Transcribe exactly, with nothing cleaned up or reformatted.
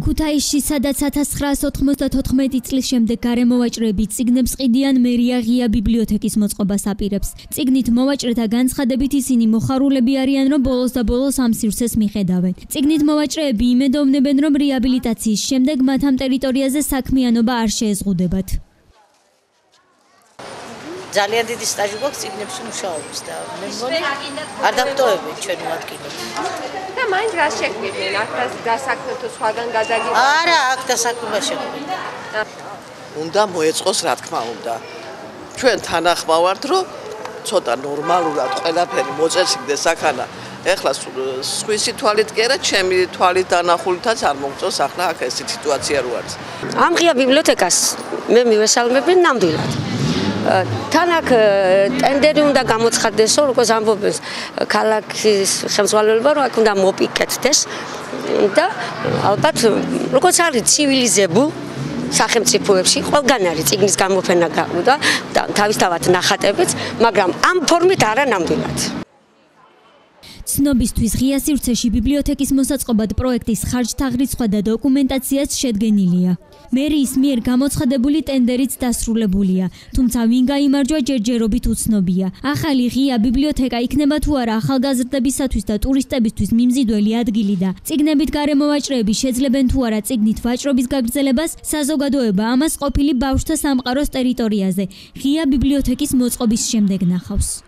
ქუთაისში, სადაც ათას ცხრაას ოთხმოცდათოთხმეტი წლის შემდეგ გარემოვაჭრეები წიგნებს ყიდიან, მერია ღია ბიბლიოთეკის მოწყობას აპირებს. წიგნით მოვაჭრეთა განცხადებით ისინი მოხარულები არიან, რომ ბოლოს და ბოლოს ამ სივრცეს მიხედავენ. წიგნით მოვაჭრეები იმედოვნებენ, რომ რეაბილიტაციის შემდეგ მათ ამ ტერიტორიაზე საქმიანობა არ შეეზღუდებათ. ძალიან დიდი სტაჟი გვაქვს წიგნებში მუშაობის და მე მგონი არ დავტოვებენ ჩვენ მოადგილედ. და მაინც რა შეგვიდნენ? აქ დასაქმებთ სხვაგან გადაგიყვანთ? არა, აქ დასაქმება შეგვიდნენ. უნდა მოეწყოს, რა თქმა უნდა. ჩვენ თანახმა ვართ, რომ ცოტა ნორმალურად ყველაფერი მოწესრიგდეს აქანა. ეხლა სხვისი თვალით კი არა, ჩემი თვალით დანახულითაც არ მოგწონს ახლა აქ ეს სიტუაცია რო არის. ამ ღია ბიბლიოთეკას მე მივესალმები ნამდვილად. თან აქ ტენდერი უნდა გამოცხადდეს, როგორც ამბობენ ქალაქის ხელმძღვანელობა, რომ აქ უნდა მოპიკეთდეს და ალბათ როგორც არის ცივილიზებულ სახელმწიფოებში ყველგან არის წიგნის გამოქვეყნა და თავისთავად ნახატებიც, მაგრამ ამ ფორმით არა ნამდვილად. ცნობისთვის ღია სივრცეში ბიბლიოთეკის მოსაწყობად პროექტის ხარჯთაღრიცხვა და დოკუმენტაციაც შედგენილია. მერიის მიერ გამოცხადებული ტენდერიც დასრულებულია, თუმცა ვინ გაიმარჯვა ჯერჯერობით უცნობია. ახალი ღია ბიბლიოთეკა იქნება თუ არა ახალგაზრდებისათვის და ტურისტებისთვის მიმზიდველი ადგილი და წიგნებით გარემოვაჭრეები შეძლებენ თუ არა წიგნით ვაჭრობის გაგრძელებას, საზოგადოება ამას ყოფილი ბავშვთა-სამყაროს ტერიტორიაზე ღია ბიბლიოთეკის მოწყობის შემდეგ ნახავს.